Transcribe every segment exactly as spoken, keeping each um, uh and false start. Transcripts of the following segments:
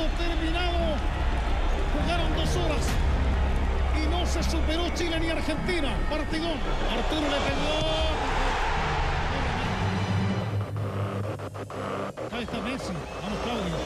terminado. Jugaron dos horas y no se superó Chile ni Argentina. Partigón. Arturo le pegó. Ahí está Messi. Vamos, Claudio.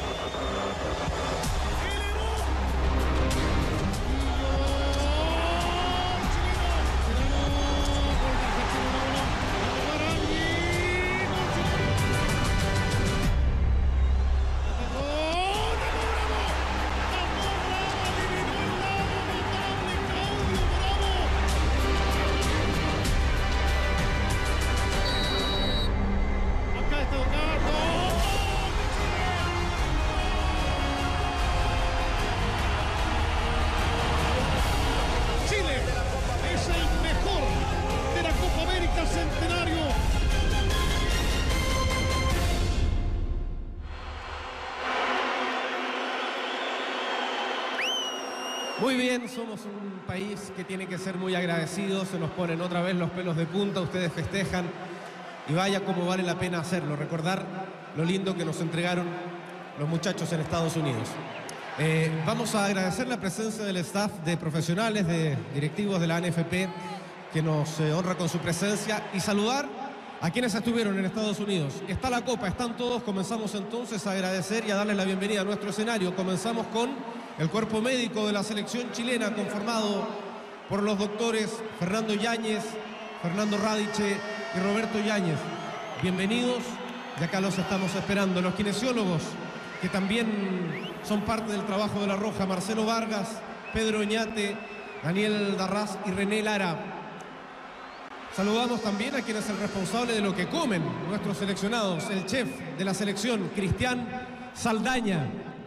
Muy bien, somos un país que tiene que ser muy agradecido, se nos ponen otra vez los pelos de punta, ustedes festejan y vaya como vale la pena hacerlo, recordar lo lindo que nos entregaron los muchachos en Estados Unidos. Eh, vamos a agradecer la presencia del staff de profesionales, de directivos de la A N F P que nos eh, honra con su presencia y saludar a quienes estuvieron en Estados Unidos. Está la copa, están todos, comenzamos entonces a agradecer y a darles la bienvenida a nuestro escenario. Comenzamos con el cuerpo médico de la selección chilena, conformado por los doctores Fernando Yáñez, Fernando Radiche y Roberto Yáñez. Bienvenidos, y acá los estamos esperando. Los kinesiólogos, que también son parte del trabajo de La Roja, Marcelo Vargas, Pedro Oñate, Daniel Darraz y René Lara. Saludamos también a quien es el responsable de lo que comen nuestros seleccionados, el chef de la selección, Cristian Saldaña.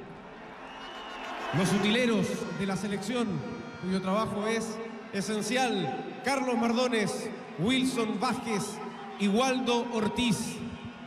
Los utileros de la selección, cuyo trabajo es esencial, Carlos Mardones, Wilson Vázquez y Waldo Ortiz.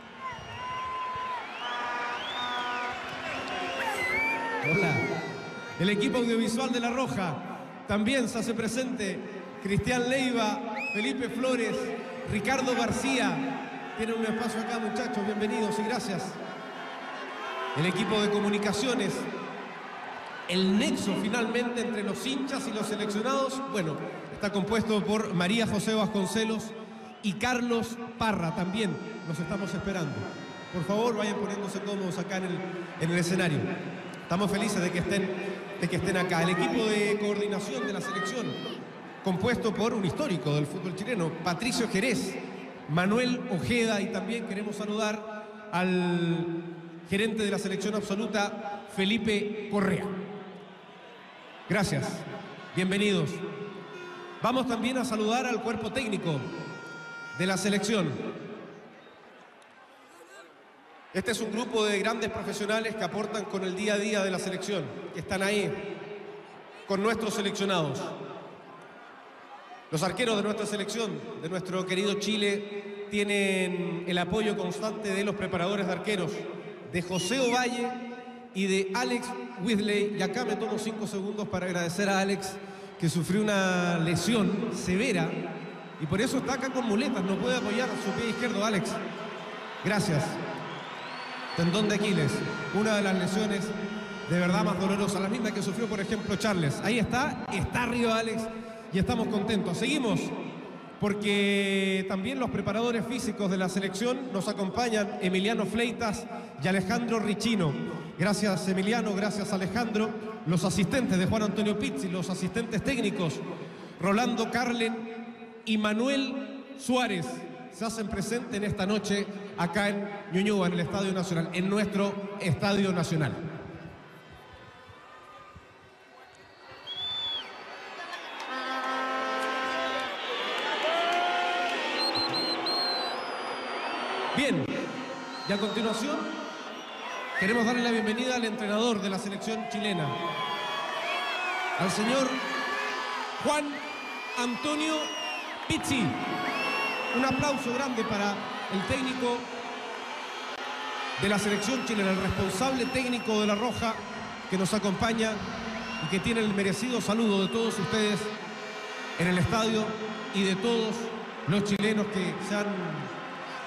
Hola. El equipo audiovisual de La Roja también se hace presente. Cristian Leiva, Felipe Flores, Ricardo García. Tienen un espacio acá, muchachos, bienvenidos y gracias. El equipo de comunicaciones, el nexo finalmente entre los hinchas y los seleccionados, bueno, está compuesto por María José Vasconcelos y Carlos Parra. También los estamos esperando. Por favor, vayan poniéndose cómodos acá en el, en el escenario. Estamos felices de que estén, de que estén acá. El equipo de coordinación de la selección, compuesto por un histórico del fútbol chileno, Patricio Jerez, Manuel Ojeda, y también queremos saludar al gerente de la selección absoluta, Felipe Correa. Gracias, bienvenidos. Vamos también a saludar al cuerpo técnico de la selección. Este es un grupo de grandes profesionales que aportan con el día a día de la selección, que están ahí con nuestros seleccionados. Los arqueros de nuestra selección, de nuestro querido Chile, tienen el apoyo constante de los preparadores de arqueros, de José Ovalle y de Alex Whitley. Y acá me tomo cinco segundos para agradecer a Alex, que sufrió una lesión severa y por eso está acá con muletas, no puede apoyar su pie izquierdo. Alex, gracias. Tendón de Aquiles, una de las lesiones de verdad más dolorosas, la misma que sufrió, por ejemplo, Charles. Ahí está, está arriba Alex y estamos contentos. Seguimos, porque también los preparadores físicos de la selección nos acompañan, Emiliano Fleitas y Alejandro Richino. Gracias Emiliano, gracias Alejandro. Los asistentes de Juan Antonio Pizzi, los asistentes técnicos, Rolando Carlen y Manuel Suárez, se hacen presentes en esta noche acá en Ñuñoa, en el Estadio Nacional, en nuestro Estadio Nacional. Bien, y a continuación queremos darle la bienvenida al entrenador de la selección chilena, al señor Juan Antonio Pizzi. Un aplauso grande para el técnico de la selección chilena, el responsable técnico de La Roja, que nos acompaña y que tiene el merecido saludo de todos ustedes en el estadio y de todos los chilenos que se han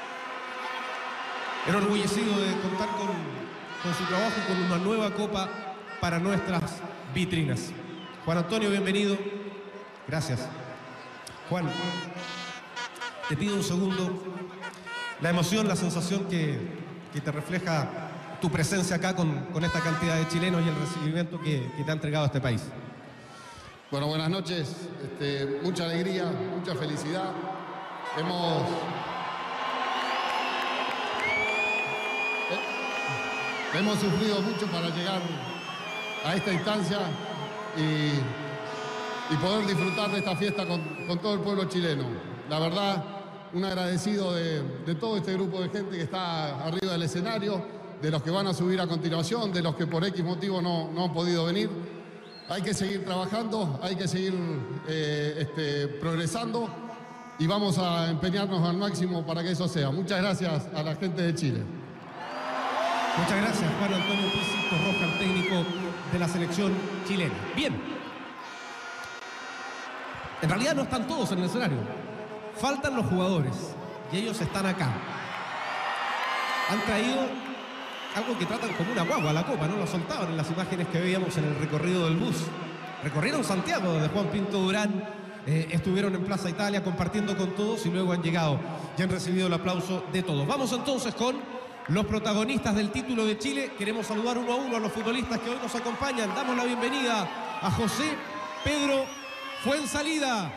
enorgullecido de contar con, con su trabajo, con una nueva copa para nuestras vitrinas. Juan Antonio, bienvenido. Gracias. Juan, te pido un segundo. La emoción, la sensación que, que te refleja tu presencia acá con, con esta cantidad de chilenos y el recibimiento que, que te ha entregado este país. Bueno, buenas noches. Este, mucha alegría, mucha felicidad. Hemos... eh, hemos sufrido mucho para llegar a esta instancia y, y poder disfrutar de esta fiesta con, con todo el pueblo chileno. La verdad, un agradecido de, de todo este grupo de gente que está arriba del escenario, de los que van a subir a continuación, de los que por X motivo no, no han podido venir. Hay que seguir trabajando, hay que seguir eh, este, progresando y vamos a empeñarnos al máximo para que eso sea. Muchas gracias a la gente de Chile. Muchas gracias, Juan Antonio Pizzi Roja, el técnico de la selección chilena. Bien. En realidad no están todos en el escenario. Faltan los jugadores y ellos están acá. Han traído algo que tratan como una guagua, la copa, ¿no? Lo soltaban en las imágenes que veíamos en el recorrido del bus. Recorrieron Santiago desde Juan Pinto Durán, eh, estuvieron en Plaza Italia compartiendo con todos y luego han llegado y han recibido el aplauso de todos. Vamos entonces con los protagonistas del título de Chile. Queremos saludar uno a uno a los futbolistas que hoy nos acompañan. Damos la bienvenida a José Pedro Fuenzalida.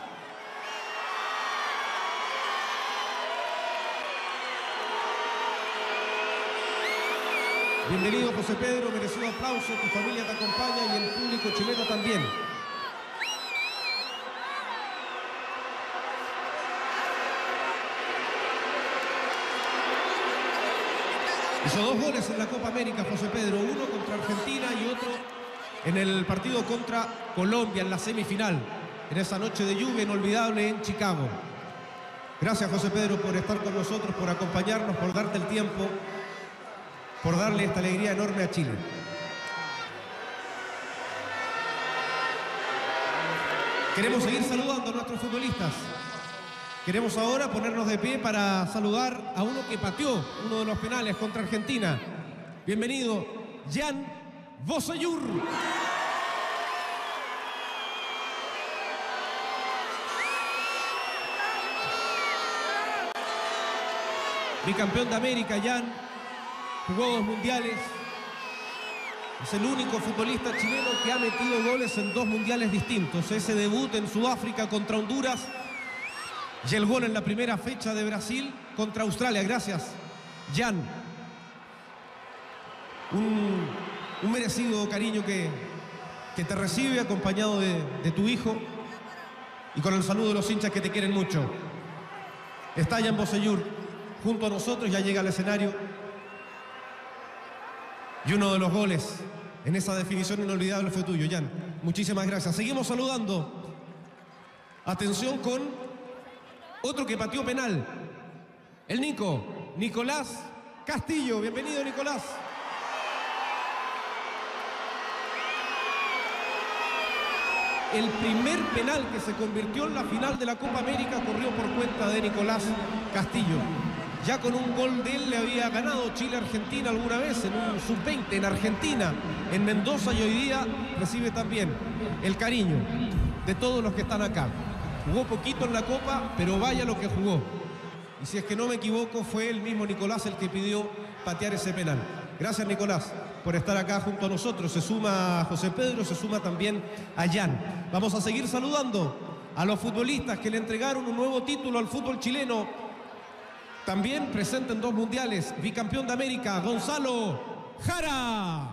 Bienvenido, José Pedro, merecido aplauso, tu familia te acompaña y el público chileno también. Hizo dos goles en la Copa América, José Pedro, uno contra Argentina y otro en el partido contra Colombia en la semifinal, en esa noche de lluvia inolvidable en Chicago. Gracias, José Pedro, por estar con nosotros, por acompañarnos, por darte el tiempo, por darle esta alegría enorme a Chile. Queremos seguir saludando a nuestros futbolistas. Queremos ahora ponernos de pie para saludar a uno que pateó uno de los penales contra Argentina. Bienvenido, Jan Bosellur. Bicampeón de América, Jan. Jugó dos mundiales. Es el único futbolista chileno que ha metido goles en dos mundiales distintos. Ese debut en Sudáfrica contra Honduras y el gol en la primera fecha de Brasil contra Australia. Gracias, Jan. Un, un merecido cariño que, que te recibe acompañado de, de tu hijo y con el saludo de los hinchas que te quieren mucho. Está Jan Bosellur junto a nosotros, ya llega al escenario. Y uno de los goles en esa definición inolvidable fue tuyo, Jan. Muchísimas gracias. Seguimos saludando. Atención con otro que pateó penal. El Nico, Nicolás Castillo. Bienvenido, Nicolás. El primer penal que se convirtió en la final de la Copa América corrió por cuenta de Nicolás Castillo. Ya con un gol de él le había ganado Chile-Argentina alguna vez en un sub veinte en Argentina, en Mendoza, y hoy día recibe también el cariño de todos los que están acá. Jugó poquito en la Copa, pero vaya lo que jugó. Y si es que no me equivoco, fue el mismo Nicolás el que pidió patear ese penal. Gracias, Nicolás, por estar acá junto a nosotros. Se suma José Pedro, se suma también a Jan. Vamos a seguir saludando a los futbolistas que le entregaron un nuevo título al fútbol chileno. También presente en dos mundiales, bicampeón de América, Gonzalo Jara.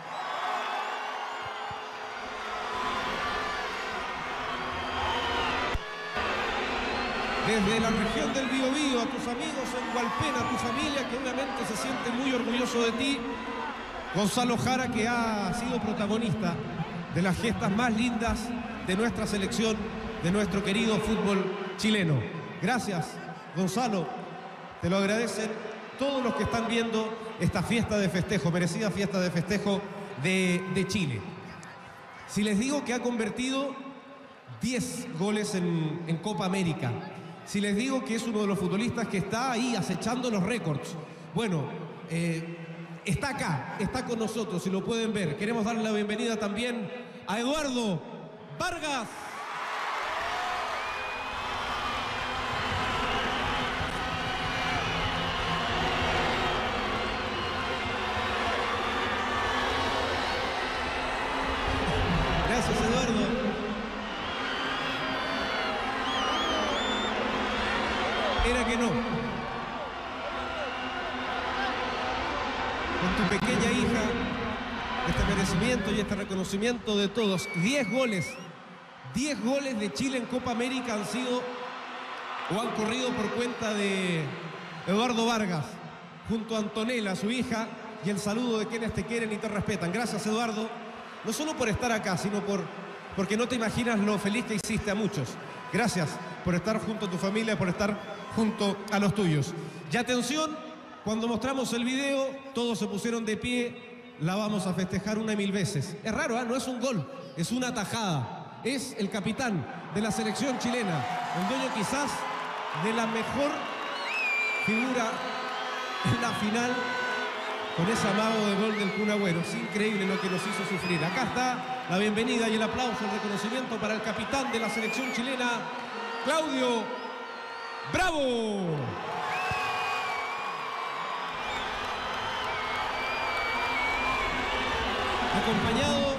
Desde la región del Biobío, a tus amigos en Hualpén, a tu familia que obviamente se siente muy orgulloso de ti. Gonzalo Jara, que ha sido protagonista de las gestas más lindas de nuestra selección, de nuestro querido fútbol chileno. Gracias, Gonzalo. Te lo agradecen todos los que están viendo esta fiesta de festejo, merecida fiesta de festejo de, de Chile. Si les digo que ha convertido diez goles en, en Copa América, si les digo que es uno de los futbolistas que está ahí acechando los récords, bueno, eh, está acá, está con nosotros, y lo pueden ver. Queremos darle la bienvenida también a Eduardo Vargas. Gracias, Eduardo. Era que no. Con tu pequeña hija, este merecimiento y este reconocimiento de todos. Diez goles, diez goles de Chile en Copa América han sido o han corrido por cuenta de Eduardo Vargas, junto a Antonella, su hija, y el saludo de quienes te quieren y te respetan. Gracias, Eduardo, no solo por estar acá, sino por, porque no te imaginas lo feliz que hiciste a muchos. Gracias por estar junto a tu familia, por estar junto a los tuyos. Y atención, cuando mostramos el video, todos se pusieron de pie, la vamos a festejar una y mil veces. Es raro, ¿eh? No es un gol, es una tajada. Es el capitán de la selección chilena, el dueño quizás de la mejor figura en la final, con ese amago de gol del Kun Agüero. Es increíble lo que nos hizo sufrir. Acá está la bienvenida y el aplauso, el reconocimiento para el capitán de la selección chilena, Claudio Bravo. Acompañado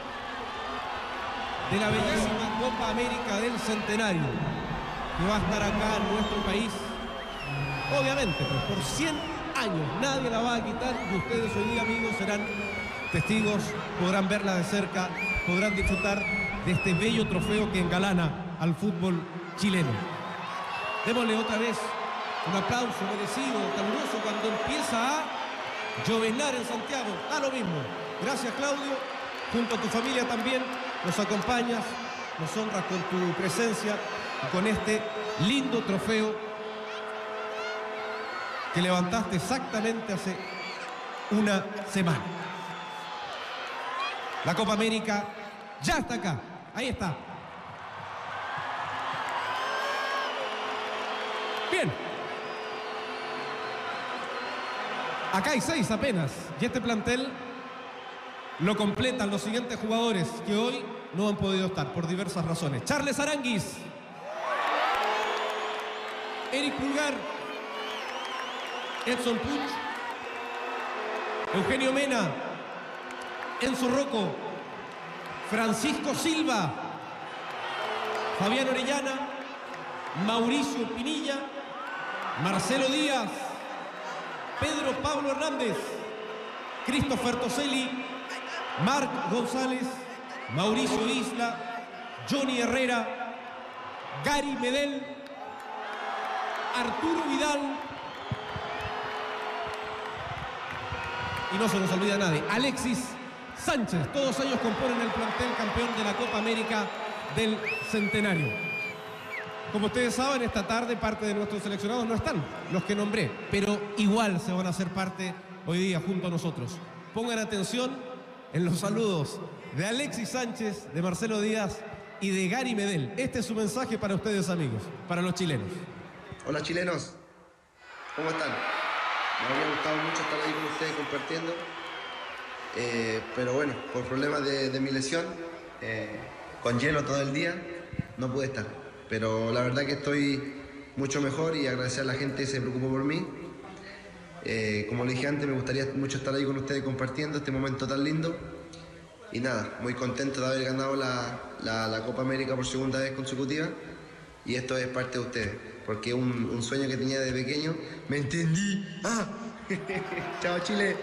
de la bellísima Copa América del Centenario, que va a estar acá en nuestro país, obviamente, pues por cien años, nadie la va a quitar, y ustedes hoy día, amigos, serán testigos, podrán verla de cerca, podrán disfrutar de este bello trofeo que engalana al fútbol chileno. Démosle otra vez un aplauso merecido, caluroso, cuando empieza a llover en Santiago. Da lo mismo. Gracias, Claudio. Junto a tu familia también nos acompañas, nos honras con tu presencia y con este lindo trofeo que levantaste exactamente hace una semana. La Copa América ya está acá. Ahí está. Bien. Acá hay seis apenas. Y este plantel lo completan los siguientes jugadores que hoy no han podido estar por diversas razones. Charles Aranguis, Eric Pulgar, Edson Puch, Eugenio Mena, Enzo Rocco, Francisco Silva, Fabián Orellana, Mauricio Pinilla, Marcelo Díaz, Pedro Pablo Hernández, Christopher Toselli, Marc González, Mauricio Isla, Johnny Herrera, Gary Medel, Arturo Vidal, y no se nos olvida nadie, Alexis Sánchez. Todos ellos componen el plantel campeón de la Copa América del Centenario. Como ustedes saben, esta tarde parte de nuestros seleccionados no están, los que nombré, pero igual se van a hacer parte hoy día junto a nosotros. Pongan atención en los saludos de Alexis Sánchez, de Marcelo Díaz y de Gary Medel. Este es su mensaje para ustedes, amigos, para los chilenos. Hola, chilenos, ¿cómo están? Me habría gustado mucho estar ahí con ustedes compartiendo, eh, pero bueno, por problemas de, de mi lesión, eh, con hielo todo el día, no pude estar. Pero la verdad que estoy mucho mejor y agradecer a la gente que se preocupó por mí. Eh, como le dije antes, me gustaría mucho estar ahí con ustedes compartiendo este momento tan lindo. Y nada, muy contento de haber ganado la, la, la Copa América por segunda vez consecutiva. Y esto es parte de ustedes, porque es un, un sueño que tenía desde pequeño. ¡Me entendí! ¡Ah! ¡Chao, Chile!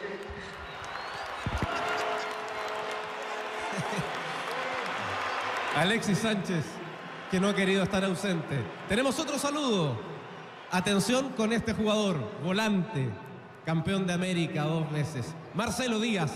Alexis Sánchez, que no ha querido estar ausente. Tenemos otro saludo. Atención con este jugador, volante, campeón de América dos veces, Marcelo Díaz.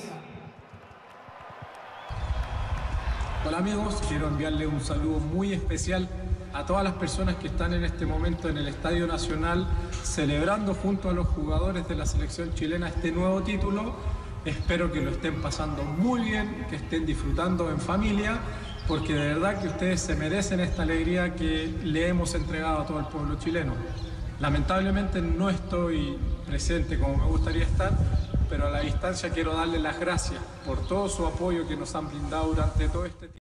Hola, amigos, quiero enviarle un saludo muy especial a todas las personas que están en este momento en el Estadio Nacional celebrando junto a los jugadores de la selección chilena este nuevo título. Espero que lo estén pasando muy bien, que estén disfrutando en familia, porque de verdad que ustedes se merecen esta alegría que le hemos entregado a todo el pueblo chileno. Lamentablemente no estoy presente como me gustaría estar, pero a la distancia quiero darles las gracias por todo su apoyo que nos han brindado durante todo este tiempo.